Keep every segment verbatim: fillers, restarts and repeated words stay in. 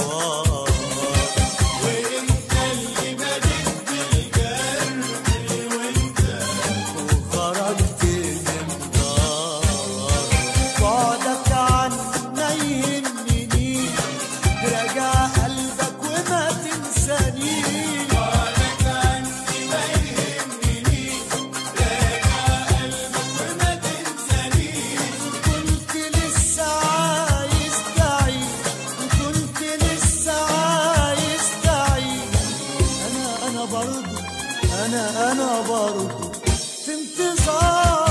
مشوار، وانت اللي بديت بالجرح وانت وخرجت من دار. بعدك عنا يهمني، راجع قلبك وما تنسانيش. بعدك عني ما يهمني، راجع قلبك وما تنسانيش. كنت لسه عايز تعيش، كنت لسه عايز تعيش. انا انا برضه انا انا برضه في انتظار.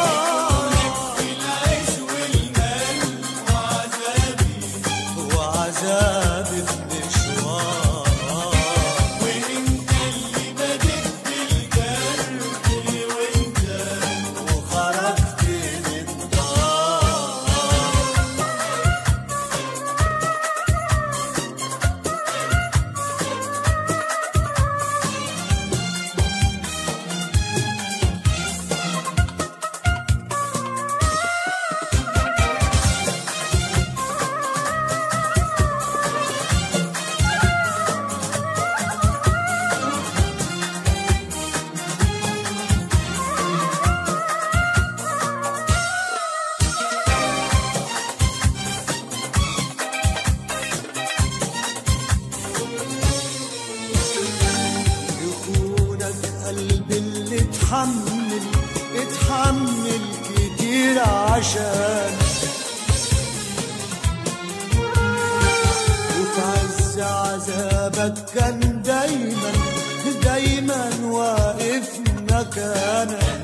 العيش والمال وعذابي وعذابي في مشوار، وانت اللي بديت بالجرح وانت وخرجت من دار. يخونك قلبي اللي اتحمل اتحمل كتير عشان، وفي عز عذابك كان دايما دايما واقف مكانك.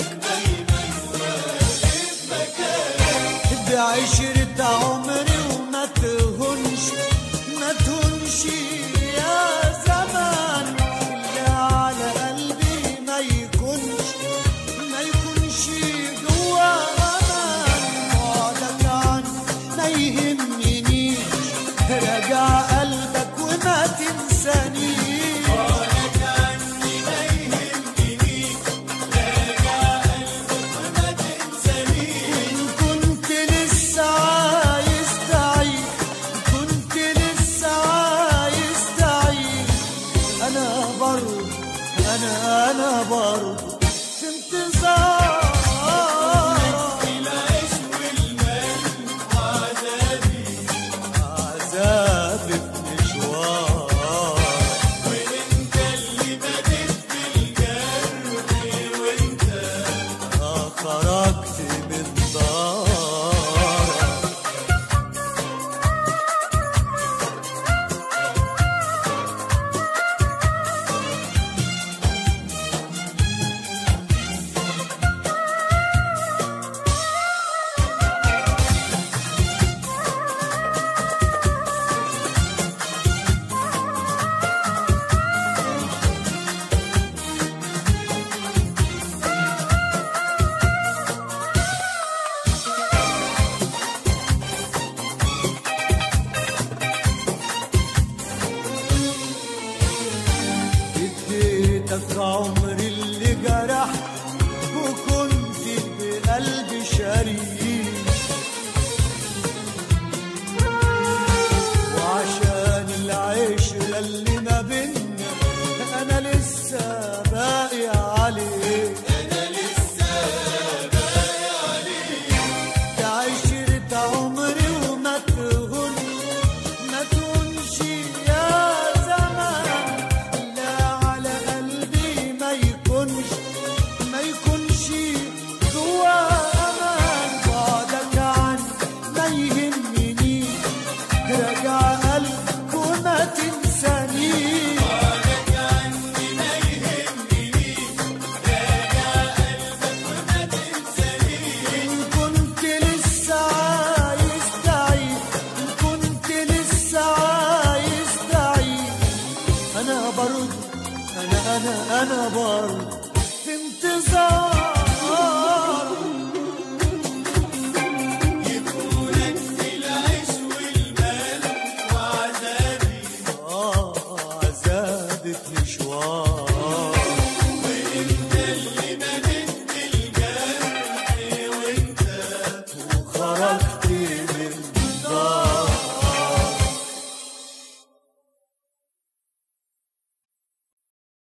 بعشرة عمري وما تهونش ما تهونش يا زمان. اللي على قلبي ما يكونش ما يكونش جوا امان. بعدك عني ما يهمنيش، راجع قلبك وما تنسانيش. بعدك عني ما يهمنيش، راجع قلبك وما تنسانيش. كنت لسه عايز تعيش، كنت لسه عايز تعيش. انا برضه انا انا برضه في انتظار. العيش والمال وعذابي عذابي في مشوار، وانت اللي بديت بالجرح وانت خرجت من دار. اديتك عمري